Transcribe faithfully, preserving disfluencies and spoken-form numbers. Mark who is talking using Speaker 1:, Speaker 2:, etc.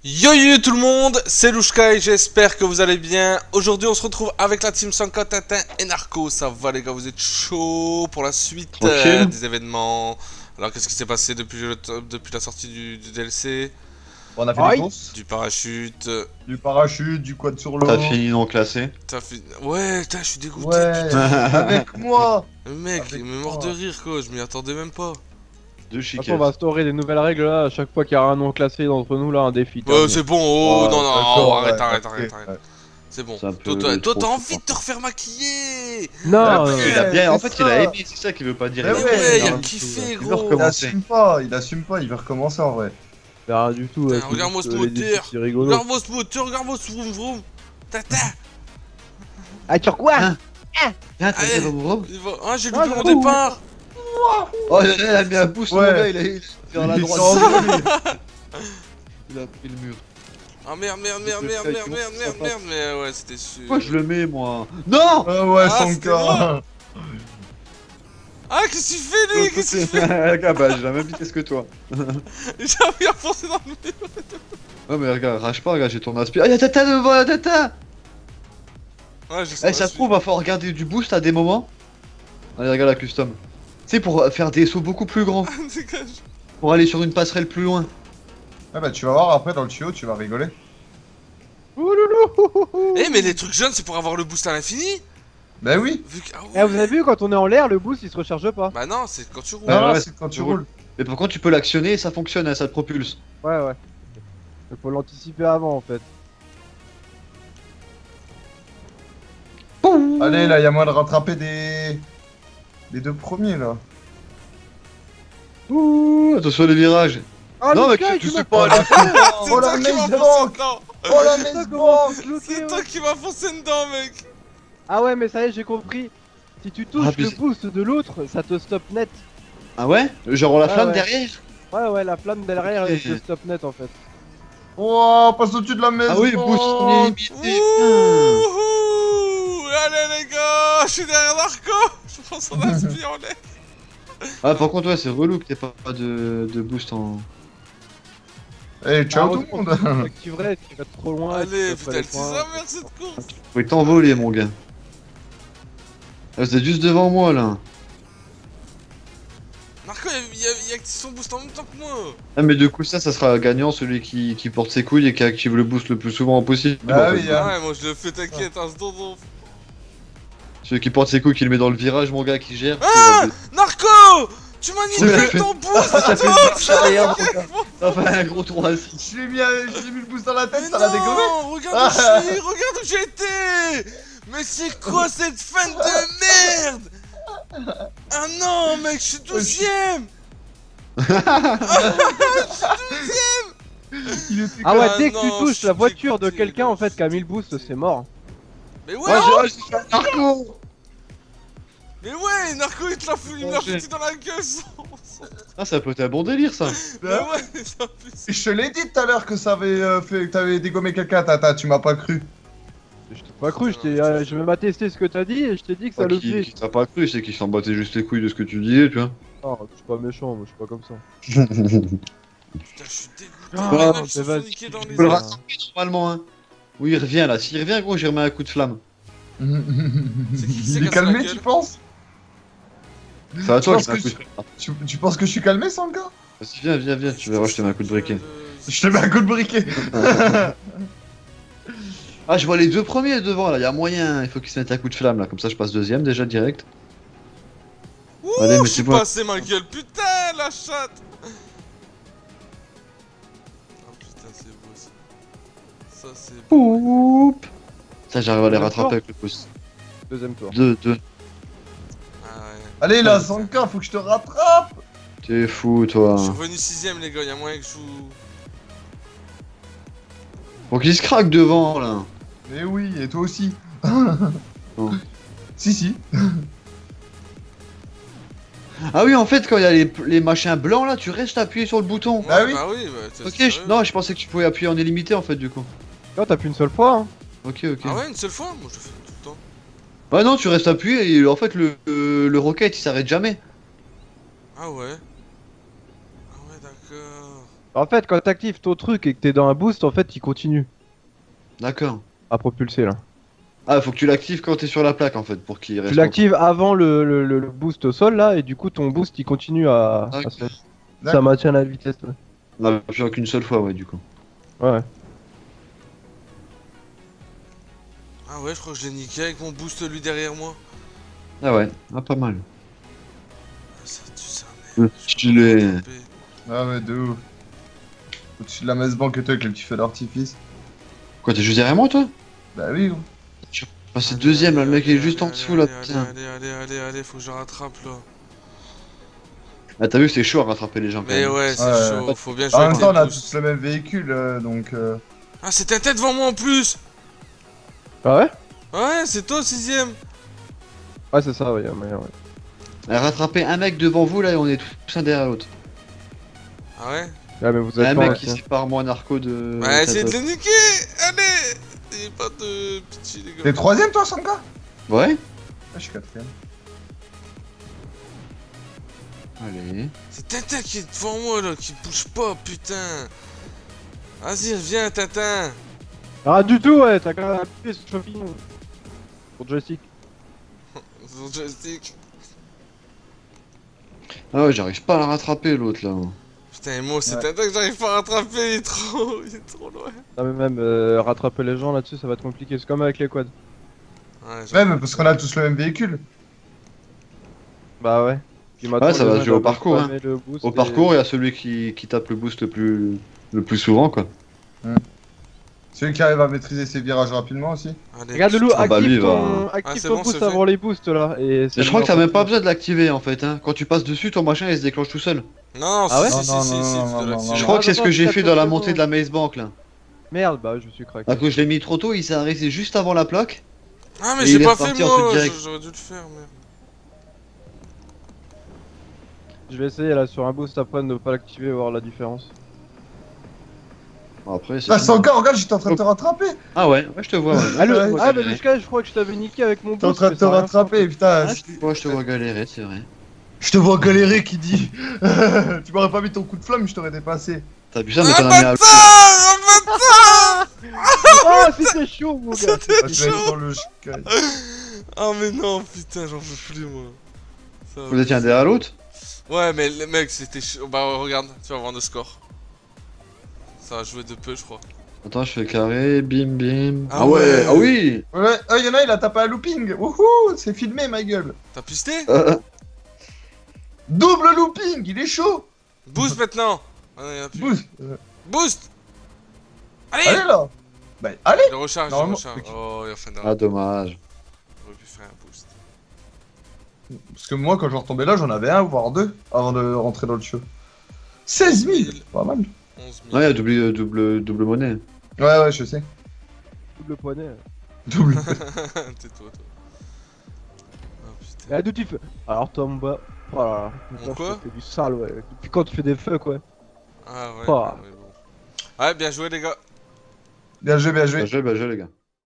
Speaker 1: Yo yo tout le monde, c'est Louchka et j'espère que vous allez bien. Aujourd'hui on se retrouve avec la team Sanka, Tintin et Narco. Ça va les gars, vous êtes chaud pour la suite euh, des événements. Alors qu'est-ce qui s'est passé depuis, le depuis la sortie du, du D L C?
Speaker 2: On a fait
Speaker 3: Aïe.
Speaker 2: des courses,
Speaker 1: Du parachute.
Speaker 2: du parachute, du quad sur l'eau.
Speaker 4: T'as fini non classé.
Speaker 1: T'as fait... Ouais, putain, je suis dégoûté.
Speaker 2: Ouais,
Speaker 1: putain.
Speaker 2: avec moi.
Speaker 1: Le mec,
Speaker 2: Avec
Speaker 1: il me mort de
Speaker 2: moi.
Speaker 1: rire quoi, je m'y attendais même pas.
Speaker 4: Deux
Speaker 3: Attends,
Speaker 4: chiquettes.
Speaker 3: on va instaurer des nouvelles règles là, à chaque fois qu'il y a un nom classé d'entre nous là, un défi.
Speaker 1: Ouais, c'est bon, oh
Speaker 2: Ouais,
Speaker 1: non, non,
Speaker 2: d'accord,
Speaker 1: oh, arrête,
Speaker 2: ouais,
Speaker 1: arrête,
Speaker 2: ok,
Speaker 1: arrête, arrête.
Speaker 2: ouais.
Speaker 1: C'est bon.
Speaker 4: C'est un
Speaker 1: Toi,
Speaker 4: peu
Speaker 1: toi, toi,
Speaker 4: trop,
Speaker 1: t'as
Speaker 4: je
Speaker 1: envie de
Speaker 4: crois.
Speaker 1: te refaire maquiller.
Speaker 3: Non,
Speaker 2: Ouais,
Speaker 3: euh,
Speaker 4: Il a bien, en
Speaker 2: c'est
Speaker 4: fait,
Speaker 2: ça.
Speaker 4: il a aimé, c'est ça qu'il veut pas dire.
Speaker 2: Mais
Speaker 1: Mais
Speaker 2: ouais,
Speaker 1: ouais, il a
Speaker 2: non,
Speaker 1: kiffé
Speaker 4: il veut
Speaker 1: gros.
Speaker 2: Il
Speaker 4: recommencer.
Speaker 2: assume pas, il assume pas, il veut recommencer en vrai.
Speaker 3: rien du tout.
Speaker 1: Putain,
Speaker 3: avec
Speaker 1: regarde-moi
Speaker 3: les-
Speaker 1: ce
Speaker 3: les défis,
Speaker 1: moteur.
Speaker 3: C'est rigolo.
Speaker 1: Regarde-moi ce moteur, regarde-moi ce vroom vroom. Tata.
Speaker 3: Ah, sur quoi
Speaker 4: Hein Ah, t'as
Speaker 1: Allez.
Speaker 4: fait mon robe.
Speaker 1: Il va- Ah, j'ai
Speaker 3: Ah,
Speaker 1: loupé mon
Speaker 3: j'avoue.
Speaker 1: départ.
Speaker 4: Oh, il a, il a mis un pouce,
Speaker 2: Ouais.
Speaker 4: mon gars, il a, il a vers la
Speaker 2: Ils
Speaker 4: droite.
Speaker 2: sont envolés.
Speaker 4: Il a pris le mur.
Speaker 1: Ah merde, merde, merde, merde, merde, merde, merde, merde, mais ouais, c'était sûr.
Speaker 4: Pourquoi je le mets, moi? Non.
Speaker 2: Ah ouais,
Speaker 1: Ah, c'était
Speaker 2: Sanka.
Speaker 1: Ah, qu'est-ce qu'il fait lui? Qu'est-ce qu'il fait?
Speaker 4: Regarde, bah, j'ai la même vitesse que toi.
Speaker 1: J'ai envie de foncer dans le mur.
Speaker 4: Ouais, mais regarde, rage pas, regarde, j'ai ton aspire. Ah, y'a Tata devant, y'a Tata.
Speaker 1: Ouais, je sais
Speaker 4: Eh,
Speaker 1: pas.
Speaker 4: ça se trouve, va falloir regarder du boost à des moments. Allez, regarde la custom. Tu sais, pour faire des sauts beaucoup plus grands.
Speaker 1: Dégage.
Speaker 4: Pour aller sur une passerelle plus loin.
Speaker 2: Ah bah tu vas voir après dans le tuyau, tu vas rigoler.
Speaker 3: Ouloulou.
Speaker 1: Eh, mais les trucs jaunes, c'est pour avoir le boost à l'infini?
Speaker 2: Bah oui.
Speaker 1: Vu que... ah
Speaker 3: Eh, vous
Speaker 1: ouais.
Speaker 3: avez vu, quand on est en l'air, le boost il se recharge pas.
Speaker 1: Bah non, c'est quand tu roules.
Speaker 4: Ouais,
Speaker 2: Non, non,
Speaker 4: ouais,
Speaker 2: c'est quand tu
Speaker 4: tu
Speaker 2: roules.
Speaker 4: Mais par contre, tu peux l'actionner et ça fonctionne, hein, ça te propulse.
Speaker 3: Ouais, ouais. Il faut l'anticiper avant en fait.
Speaker 2: Allez, là, il y a moyen de rattraper des... Les deux premiers, là.
Speaker 4: Ouh, attention les virages.
Speaker 3: Ah,
Speaker 4: Non,
Speaker 3: le
Speaker 4: mais
Speaker 3: gars,
Speaker 4: tu-
Speaker 3: il
Speaker 4: tu
Speaker 3: m'a-
Speaker 4: sais pas, là.
Speaker 1: C'est
Speaker 2: Oh,
Speaker 1: toi
Speaker 2: la
Speaker 1: qui m'as
Speaker 2: maze
Speaker 1: foncé
Speaker 2: banque.
Speaker 1: dedans.
Speaker 2: Oh la
Speaker 3: Ça
Speaker 2: maze
Speaker 3: commence,
Speaker 2: banque.
Speaker 3: bloqué,
Speaker 1: C'est
Speaker 3: ouais.
Speaker 1: toi qui m'as foncé dedans, mec.
Speaker 3: Ah ouais, mais ça y est, j'ai compris. Si tu touches
Speaker 4: Ah, puis
Speaker 3: le
Speaker 4: c'est-
Speaker 3: boost de l'autre, ça te stoppe net.
Speaker 4: Ah ouais? Genre la
Speaker 3: Ouais,
Speaker 4: flamme
Speaker 3: ouais.
Speaker 4: derrière?
Speaker 3: Ouais, ouais, la flamme derrière,
Speaker 4: Ok.
Speaker 3: elle te stoppe net en fait.
Speaker 2: Oh, passe au-dessus de la maison.
Speaker 4: Ah oui, boost illimité. putain.
Speaker 1: Wouhou. Allez les gars, je suis derrière Narco. Je pense qu'on a ce en l'air.
Speaker 4: Ah, par contre, ouais, c'est relou que t'aies pas de, de boost en.
Speaker 2: Eh, ciao
Speaker 3: Ah,
Speaker 2: tout le monde.
Speaker 3: Tu activerais, tu vas trop loin.
Speaker 1: Allez,
Speaker 3: tu peux pas
Speaker 1: putain,
Speaker 3: aller
Speaker 1: c'est
Speaker 3: loin.
Speaker 1: sa mère cette course.
Speaker 4: Vous pouvez t'envoler, mon gars. Ah, vous êtes juste devant moi là.
Speaker 1: Narco, il y a, il y a activé son boost en même temps que moi.
Speaker 4: Ah, mais du coup, ça, ça sera gagnant celui qui, qui porte ses couilles et qui active le boost le plus souvent possible.
Speaker 2: Bah
Speaker 4: en fait.
Speaker 2: oui, hein.
Speaker 1: Ouais, moi je le fais, t'inquiète, un second.
Speaker 4: Celui qui porte ses couilles, qui le met dans le virage, mon gars, qui gère.
Speaker 1: Ah
Speaker 4: c'est
Speaker 1: Narco, tu
Speaker 4: C'est
Speaker 1: manipules
Speaker 4: vrai.
Speaker 1: ton boost.
Speaker 4: Ça fait une marche arrière, mon gars. Ça fait un gros tour assis.
Speaker 2: Je l'ai mis, à- je l'ai mis le boost dans la tête,
Speaker 1: Mais
Speaker 2: ça l'a dégommé.
Speaker 1: non, regarde où je suis, regarde où j'ai été. Mais c'est quoi cette fin de merde? Ah non, mec, je suis douzième.
Speaker 2: Il était
Speaker 3: Ah ouais,
Speaker 1: Ah
Speaker 3: dès que
Speaker 1: non,
Speaker 3: tu
Speaker 1: je
Speaker 3: touches
Speaker 1: suis
Speaker 3: la voiture de
Speaker 1: dégoûté,
Speaker 3: quelqu'un en
Speaker 1: gars.
Speaker 3: fait qui a mis le boost, c'est mort.
Speaker 1: Mais ouais,
Speaker 4: Ouais, j'ai ouais, j'ai fait un narco.
Speaker 1: mais ouais, Narco il te l'a foutu, il me l'a foutu dans la gueule sans... sans-
Speaker 4: Ah, ça peut être un bon délire, ça.
Speaker 1: Mais ouais, ça fait...
Speaker 2: Je te l'ai dit tout à l'heure que ça avait euh, fait, que t'avais dégommé quelqu'un, Tata, tu m'as pas cru.
Speaker 3: Je t'ai pas cru, je t'ai euh, j'ai même pas testé ce que t'as dit et je t'ai dit que ça
Speaker 4: Pas
Speaker 3: le
Speaker 4: qui,
Speaker 3: fait.
Speaker 4: qui t'a pas cru, c'est qu'il s'en battait juste les couilles de ce que tu disais, tu vois.
Speaker 3: Non, je suis pas méchant, moi je suis pas comme ça.
Speaker 1: Putain, je suis dégoûté,
Speaker 3: Ah,
Speaker 1: les mecs
Speaker 3: mais
Speaker 1: ils se
Speaker 3: vas-y.
Speaker 1: font niquer dans
Speaker 4: Tu
Speaker 1: les
Speaker 4: peux le
Speaker 1: airs.
Speaker 4: rattraper normalement, hein. Oui, il revient là. S'il revient, gros, j'y remets un coup de flamme.
Speaker 1: C'est qui qui s'est
Speaker 2: Il est
Speaker 1: cassé la
Speaker 2: calmé,
Speaker 1: gueule
Speaker 2: tu penses?
Speaker 4: C'est à toi que
Speaker 2: penses
Speaker 4: je mets un
Speaker 2: que
Speaker 4: coup de
Speaker 2: je-
Speaker 4: flamme.
Speaker 2: tu, tu penses que je suis calmé, Sanka?
Speaker 4: Vas-y, viens, viens, viens, tu verras, je te mets un coup de briquet.
Speaker 2: Je te mets un coup de briquet.
Speaker 4: Ah, je vois les deux premiers devant là, y a moyen, il faut qu'ils se mettent un coup de flamme là, comme ça je passe deuxième déjà direct.
Speaker 1: Ouh,
Speaker 4: Allez,
Speaker 1: je suis
Speaker 4: mettez-moi.
Speaker 1: passé ma gueule, putain, la chatte. Oh putain, c'est beau ça. Ça c'est beau.
Speaker 4: Oup. Ça, j'arrive à les
Speaker 3: Deuxième
Speaker 4: rattraper
Speaker 3: tour
Speaker 4: avec le pouce.
Speaker 3: Deuxième tour.
Speaker 4: Deux, deux.
Speaker 1: Ah ouais.
Speaker 2: Allez là, Sanka, faut que je te rattrape.
Speaker 4: T'es fou
Speaker 1: Je suis
Speaker 4: toi.
Speaker 1: revenu sixième les gars, y'a moyen que je joue...
Speaker 4: Faut qu'ils se craquent devant là.
Speaker 2: Mais oui, et toi aussi.
Speaker 4: Non.
Speaker 2: Si, si.
Speaker 4: Ah oui, en fait, quand il y a les, les machins blancs là, tu restes appuyé sur le bouton.
Speaker 1: Ouais,
Speaker 2: Bah oui.
Speaker 1: Bah oui, bah t'es
Speaker 4: Ok,
Speaker 1: sérieux
Speaker 4: je... non, je pensais que tu pouvais appuyer en illimité en fait du coup.
Speaker 3: Non, t'as plus une seule fois, hein.
Speaker 4: Ok, ok.
Speaker 1: Ah ouais, une seule fois? Moi je le fais tout le temps.
Speaker 4: Bah non, tu restes appuyé et en fait le, le, le rocket il s'arrête jamais.
Speaker 1: Ah ouais. Ah ouais, d'accord.
Speaker 3: En fait, quand t'actives ton truc et que t'es dans un boost, en fait, il continue
Speaker 4: D'accord.
Speaker 3: à propulser là.
Speaker 4: Ah, faut que tu l'actives quand t'es sur la plaque en fait pour qu'il reste.
Speaker 3: Tu l'actives avant le, le, le- le boost au sol là, et du coup ton boost il continue à. à se- Ça
Speaker 2: D'accord.
Speaker 3: maintient la vitesse. Ouais.
Speaker 4: On a appuyé qu'une seule fois, ouais, du coup.
Speaker 3: Ouais.
Speaker 1: Ah ouais, je crois que je l'ai niqué avec mon boost lui derrière moi.
Speaker 4: Ah ouais, ah, pas mal.
Speaker 1: Ah, ça tue sa
Speaker 4: Le
Speaker 1: mère.
Speaker 4: stylé.
Speaker 2: Ah ouais, de ouf. Au-dessus de la messe banque et toi avec les petits feux d'artifice.
Speaker 4: Quoi, t'es juste derrière moi toi?
Speaker 2: Bah oui, gros.
Speaker 4: Ah, c'est deuxième là, le mec est juste en dessous là,
Speaker 1: Allez,
Speaker 4: putain.
Speaker 1: allez, allez, allez, allez, faut que je le rattrape là.
Speaker 4: Ah, t'as vu, c'est chaud à rattraper les gens quand
Speaker 1: Mais
Speaker 4: même.
Speaker 1: ouais, c'est
Speaker 2: Ouais.
Speaker 1: chaud, faut bien jouer
Speaker 2: En
Speaker 1: avec
Speaker 2: même temps, on
Speaker 1: les
Speaker 2: a
Speaker 1: boosts.
Speaker 2: tous le même véhicule, euh, donc... Euh...
Speaker 1: Ah, c'est ta tête devant moi en plus.
Speaker 3: Ah ouais?
Speaker 1: Ouais, c'est toi sixième.
Speaker 3: Ouais, c'est ça, ouais, y'a moyen, ouais.
Speaker 4: À rattraper un mec devant vous là et on est tous un derrière l'autre.
Speaker 1: Ah ouais.
Speaker 3: Ah, mais vous
Speaker 4: Y'a un
Speaker 3: êtes pas
Speaker 4: mec
Speaker 3: en
Speaker 4: qui
Speaker 3: tiens.
Speaker 4: sépare moi narco de.
Speaker 1: Bah, essayez de
Speaker 4: Tatos.
Speaker 1: le niquer. Allez. N'ayez pas de pitié les gars.
Speaker 2: T'es troisième toi, Sanka?
Speaker 4: Ouais.
Speaker 2: Ah, je suis quatrième.
Speaker 4: Allez.
Speaker 1: C'est Tintin qui est devant moi là, qui bouge pas, putain. Vas-y, reviens, Tintin.
Speaker 3: Ah, du tout, ouais, t'as quand même appuyé sur le champignon. Pour joystick.
Speaker 1: Sur le joystick.
Speaker 4: Ah ouais, j'arrive pas à la rattraper l'autre là.
Speaker 1: Putain, et moi, c'est
Speaker 2: Ouais.
Speaker 1: Tintin que j'arrive pas à rattraper, il est trop, il est trop loin.
Speaker 3: Non, mais même euh, rattraper les gens là-dessus, ça va être compliqué. C'est comme avec les quads.
Speaker 1: Ouais,
Speaker 2: Ouais, mais parce qu'on a tous le même véhicule.
Speaker 3: Bah ouais. Puis maintenant,
Speaker 4: Ouais, ça
Speaker 3: les
Speaker 4: va
Speaker 3: gens,
Speaker 4: se jouer au
Speaker 3: ils doivent
Speaker 4: parcours,
Speaker 3: spammer le boost
Speaker 4: Au
Speaker 3: et-
Speaker 4: parcours, il y a celui qui, qui tape le boost le plus, le plus souvent quoi.
Speaker 2: Celui qui arrive à maîtriser ses virages rapidement aussi.
Speaker 1: Allez.
Speaker 3: Regarde Loulou,
Speaker 4: Ah
Speaker 3: active
Speaker 4: bah lui, il
Speaker 3: ton,
Speaker 4: va-
Speaker 3: active
Speaker 1: Ah, c'est
Speaker 3: ton
Speaker 1: bon,
Speaker 3: boost
Speaker 1: c'est
Speaker 3: avant les boosts là. Et
Speaker 4: Mais je crois que t'as même pas besoin de l'activer en fait. Hein. Quand tu passes dessus, ton machin il se déclenche tout seul.
Speaker 1: Non,
Speaker 3: Ah ouais
Speaker 1: si, si,
Speaker 2: Non,
Speaker 1: si, si,
Speaker 2: non,
Speaker 1: si,
Speaker 2: non,
Speaker 1: tu
Speaker 2: non,
Speaker 1: dois
Speaker 2: non,
Speaker 1: l'activer.
Speaker 4: Je
Speaker 2: non.
Speaker 4: crois que c'est ce que
Speaker 3: attends,
Speaker 4: j'ai
Speaker 3: t'as
Speaker 4: fait
Speaker 3: pas
Speaker 4: dans la
Speaker 3: fait
Speaker 4: montée
Speaker 3: bon.
Speaker 4: de la Maze Bank là.
Speaker 3: Merde, bah ouais, je me suis craqué.
Speaker 4: À cause je l'ai mis trop tôt, il s'est arrêté juste avant la plaque.
Speaker 1: Ah, mais
Speaker 4: Et
Speaker 1: j'ai
Speaker 4: il est
Speaker 1: pas fait
Speaker 4: reparti en
Speaker 1: moi,
Speaker 4: truc direct.
Speaker 1: j'aurais dû le faire, merde.
Speaker 3: Je vais essayer là sur un boost après de ne pas l'activer et voir la différence.
Speaker 4: Bon, après, c'est
Speaker 2: Ah,
Speaker 4: tout.
Speaker 2: Sanka, regarde, j'étais en train de te rattraper.
Speaker 4: Ah ouais, ouais, je te vois. Ouais.
Speaker 3: Ah, le...
Speaker 2: Ouais,
Speaker 3: ah
Speaker 4: ouais,
Speaker 3: mais
Speaker 4: ouais.
Speaker 3: le je crois que je t'avais niqué avec mon
Speaker 2: T'es en
Speaker 3: boost.
Speaker 2: train de
Speaker 3: mais
Speaker 2: te
Speaker 3: ça a rien
Speaker 2: rattraper, putain.
Speaker 4: Ah, je te vois, je te vois galérer, c'est vrai.
Speaker 2: Je te vois galérer qui dit. Tu m'aurais pas mis ton coup de flamme, je t'aurais dépassé.
Speaker 4: T'as vu ça, mais
Speaker 1: Ah,
Speaker 4: t'en as mis un.
Speaker 1: bâtard, ah, bâtard.
Speaker 3: Oh, c'était chaud, mon gars.
Speaker 2: Ah, tu vas
Speaker 1: Chaud.
Speaker 2: être dans le sky.
Speaker 1: Ah, mais non, putain, j'en peux plus, moi. Ça va.
Speaker 4: Vous étiez un derrière l'autre?
Speaker 1: Ouais, mais le mec, c'était chaud. Bah, regarde, tu vas voir le score. Ça va jouer de peu, je crois.
Speaker 4: Attends, je fais carré, bim bim.
Speaker 1: Ah
Speaker 4: Ah ouais,
Speaker 1: ouais.
Speaker 4: ah oui.
Speaker 2: Ouais, oh, y'en a, il a tapé un looping. Wouhou, c'est filmé, ma gueule.
Speaker 1: T'as pisté?
Speaker 4: Euh,
Speaker 2: Double looping, il est chaud.
Speaker 1: Boost maintenant. Ah, non, y'en a plus.
Speaker 2: Boost. Euh,
Speaker 1: Boost. Allez.
Speaker 2: Allez là. Bah, allez.
Speaker 1: Il recharge, il
Speaker 2: Normalement-
Speaker 1: recharge.
Speaker 2: Ok.
Speaker 1: Oh, il a fait un
Speaker 4: Ah dommage.
Speaker 1: J'aurais pu faire un boost.
Speaker 2: Parce que moi, quand je retombais là, j'en avais un, voire deux, avant de rentrer dans le show. seize mille. Pas mal.
Speaker 1: onze mille.
Speaker 4: Ouais, double, euh, double, double monnaie.
Speaker 2: Ouais, ouais, je sais.
Speaker 3: Double poignet.
Speaker 2: Double.
Speaker 1: Tais-toi, toi. Oh putain.
Speaker 3: Et d'où tu fais. Alors, toi, mon bas. Oh là là.
Speaker 1: Mon
Speaker 3: Putain,
Speaker 1: quoi
Speaker 3: je te fais du sale, ouais. Depuis quand tu fais des fucks, ouais.
Speaker 1: Ah ouais,
Speaker 3: Oh.
Speaker 1: ouais, bon. Ouais, bien joué, les gars.
Speaker 2: Bien joué, bien joué.
Speaker 4: Bah, je, bah, je les gars.